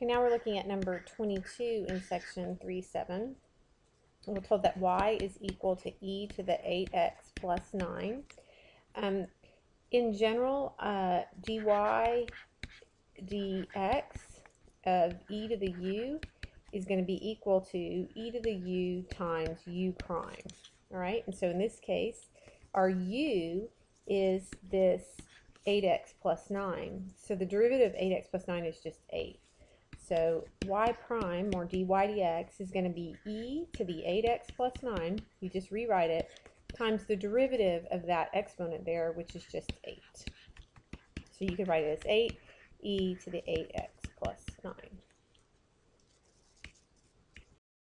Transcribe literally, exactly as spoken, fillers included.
Okay, now we're looking at number twenty-two in section three seven. We're told that y is equal to e to the eight x plus nine. Um, in general, uh, dy dx of e to the u is going to be equal to e to the u times u prime. All right, and so in this case, our u is this eight x plus nine. So the derivative of eight x plus nine is just eight. So y prime, or dy dx, is going to be e to the eight x plus nine, you just rewrite it, times the derivative of that exponent there, which is just eight. So you could write it as eight e to the eight x plus nine.